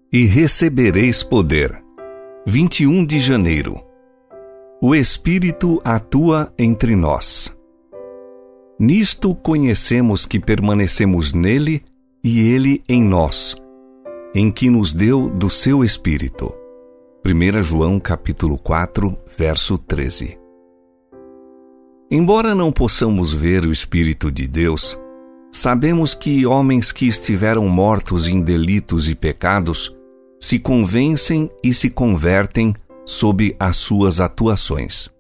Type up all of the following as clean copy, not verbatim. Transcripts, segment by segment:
E recebereis poder. 21 de janeiro. O Espírito atua entre nós. Nisto conhecemos que permanecemos nele e ele em nós, em que nos deu do seu Espírito. 1 João capítulo 4, verso 13. Embora não possamos ver o Espírito de Deus, sabemos que homens que estiveram mortos em delitos e pecados se convencem e se convertem sob as suas atuações.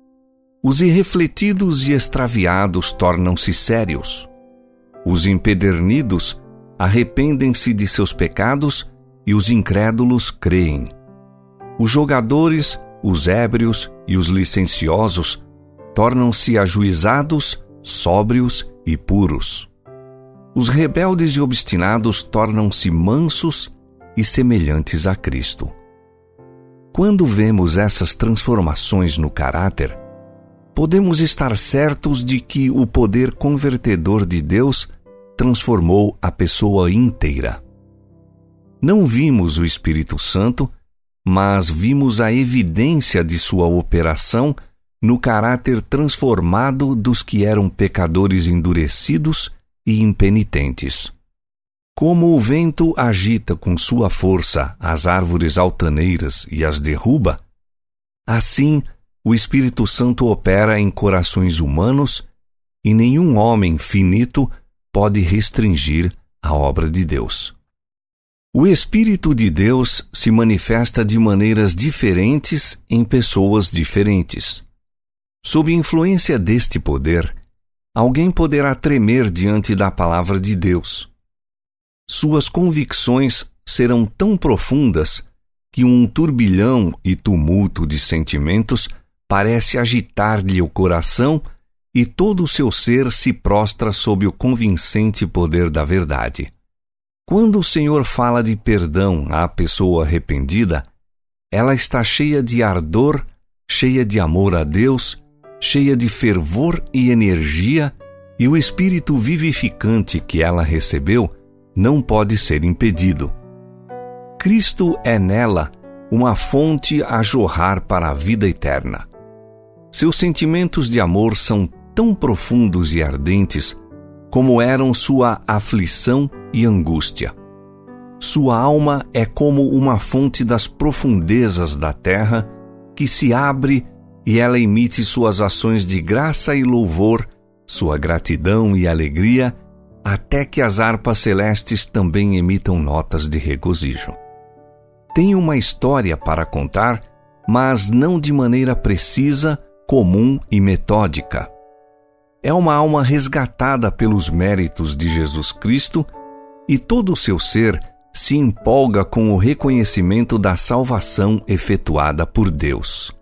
Os irrefletidos e extraviados tornam-se sérios. Os empedernidos arrependem-se de seus pecados e os incrédulos creem. Os jogadores, os ébrios e os licenciosos tornam-se ajuizados, sóbrios e puros. Os rebeldes e obstinados tornam-se mansos e semelhantes a Cristo. Quando vemos essas transformações no caráter, podemos estar certos de que o poder convertedor de Deus transformou a pessoa inteira. Não vimos o Espírito Santo, mas vimos a evidência de sua operação no caráter transformado dos que eram pecadores endurecidos e impenitentes. Como o vento agita com sua força as árvores altaneiras e as derruba, assim o Espírito Santo opera em corações humanos e nenhum homem finito pode restringir a obra de Deus. O Espírito de Deus se manifesta de maneiras diferentes em pessoas diferentes. Sob influência deste poder, alguém poderá tremer diante da palavra de Deus. Suas convicções serão tão profundas que um turbilhão e tumulto de sentimentos parece agitar-lhe o coração e todo o seu ser se prostra sob o convincente poder da verdade. Quando o Senhor fala de perdão à pessoa arrependida, ela está cheia de ardor, cheia de amor a Deus, cheia de fervor e energia, e o Espírito vivificante que ela recebeu não pode ser impedido. Cristo é nela uma fonte a jorrar para a vida eterna. Seus sentimentos de amor são tão profundos e ardentes como eram sua aflição e angústia. Sua alma é como uma fonte das profundezas da terra que se abre e ela emite suas ações de graça e louvor, sua gratidão e alegria, até que as harpas celestes também emitam notas de regozijo. Tem uma história para contar, mas não de maneira precisa, comum e metódica. É uma alma resgatada pelos méritos de Jesus Cristo e todo o seu ser se empolga com o reconhecimento da salvação efetuada por Deus.